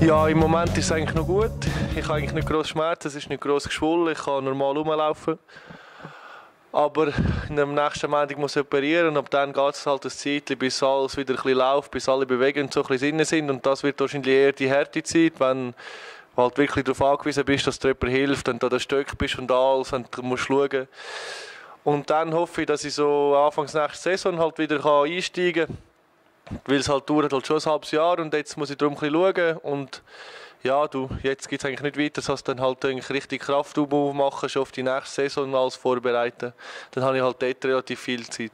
Ja, im Moment ist es eigentlich noch gut. Ich habe eigentlich nicht gross Schmerzen, es ist nicht gross geschwollen, ich kann normal rumlaufen. Aber am nächsten Montag muss ich operieren und ab dann geht es halt ein Zeitchen, bis alles wieder ein bisschen läuft, bis alle bewegend so ein bisschen sind. Und das wird wahrscheinlich eher die harte Zeit, wenn du halt wirklich darauf angewiesen bist, dass dir jemand hilft, wenn du an der Stöck bist und alles, wenn du musst schauen. Und dann hoffe ich, dass ich so Anfangs nächste Saison halt wieder einsteigen kann. Weil es halt dauert halt schon ein halbes Jahr und jetzt muss ich darum ein bisschen schauen. Und ja, jetzt geht es eigentlich nicht weiter, als dann halt eigentlich richtig Kraftaufbau machen, schon auf die nächste Saison alles vorbereiten. Dann habe ich halt dort relativ viel Zeit.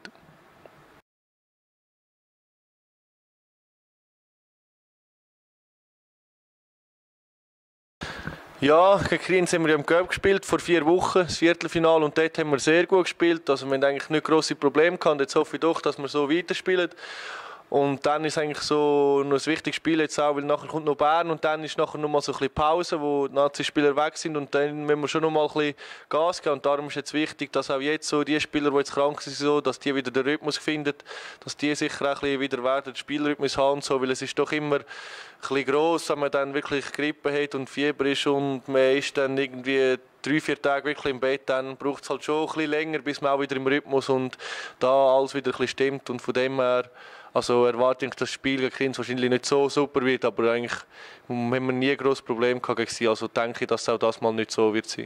Ja, gegen Kriens haben wir ja im Cup gespielt, vor 4 Wochen, das Viertelfinale, und dort haben wir sehr gut gespielt. Also wir haben eigentlich nicht grosse Probleme gehabt. Jetzt hoffe ich doch, dass wir so weiterspielen. Und dann ist eigentlich so noch ein wichtiges Spiel jetzt auch, weil nachher kommt noch Bern und dann ist nachher noch mal so ein bisschen Pause, wo die Nazi-Spieler weg sind und dann müssen wir schon noch mal ein bisschen Gas geben. Und darum ist jetzt wichtig, dass auch jetzt so die Spieler, die jetzt krank sind, so, dass die wieder den Rhythmus finden, dass die sicher auch ein bisschen wieder werden, den Spielrhythmus haben und so, weil es ist doch immer ein bisschen gross, wenn man dann wirklich Grippe hat und Fieber ist und man ist dann irgendwie 3-4 Tage wirklich im Bett, dann braucht es halt schon ein bisschen länger, bis man auch wieder im Rhythmus und da alles wieder ein bisschen stimmt. Und von dem her, also erwarte ich, dass das Spiel gegen Kriens wahrscheinlich nicht so super wird, aber eigentlich haben wir nie ein grosses Problem gehabt gegen sie, also denke ich, dass es auch das mal nicht so wird sein.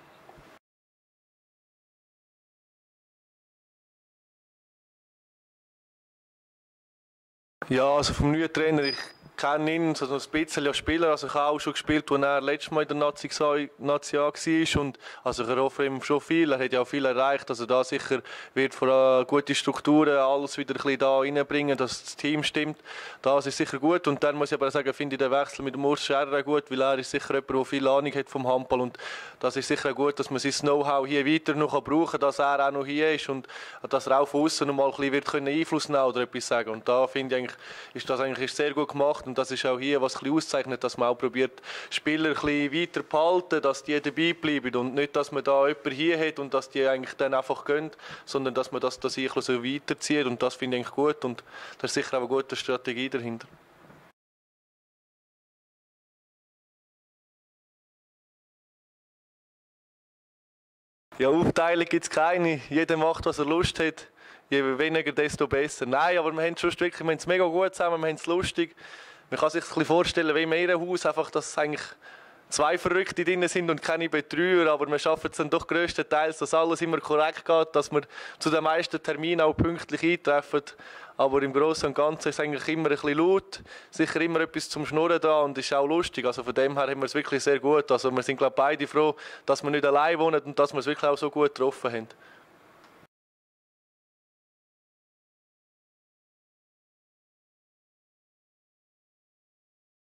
Ja, also vom neuen Trainer, ich kenne ihn so ein bisschen als Spieler, also ich habe auch schon gespielt, als er letztes Mal in der Nazi A war und also ich erhoffe ihm schon viel, er hat ja auch viel erreicht, also da sicher wird vor gute Strukturen alles wieder ein bisschen da reinbringen, dass das Team stimmt, das ist sicher gut und dann muss ich aber sagen, finde ich den Wechsel mit dem Urs Scherrer gut, weil er ist sicher jemand, der viel Ahnung hat vom Handball und das ist sicher gut, dass man sein Know-how hier weiter noch brauchen kann, dass er auch noch hier ist und dass er auch von außen noch mal ein bisschen Einfluss nehmen oder etwas sagen und da finde ich eigentlich, ist das eigentlich sehr gut gemacht und das ist auch hier, was ein bisschen auszeichnet, dass man auch probiert, Spieler ein bisschen weiter zu behalten, dass die dabei bleiben und nicht, dass man da jemanden hier hat und dass die eigentlich dann einfach gehen, sondern dass man das sicher so weiterzieht und das finde ich eigentlich gut und das ist sicher auch eine gute Strategie dahinter. Ja, Aufteilung gibt es keine. Jeder macht, was er Lust hat. Je weniger, desto besser. Nein, aber wir haben es schon wirklich, wir haben es mega gut zusammen, wir haben es lustig. Man kann sich ein bisschen vorstellen, wie in einem Haus, einfach, dass eigentlich 2 Verrückte drin sind und keine Betrüger, aber wir schaffen es dann doch grösstenteils, dass alles immer korrekt geht, dass wir zu den meisten Terminen auch pünktlich eintreffen. Aber im Großen und Ganzen ist es eigentlich immer ein bisschen laut, sicher immer etwas zum Schnurren da und ist auch lustig. Also von dem her haben wir es wirklich sehr gut. Also wir sind glaube ich beide froh, dass wir nicht allein wohnen und dass wir es wirklich auch so gut getroffen haben.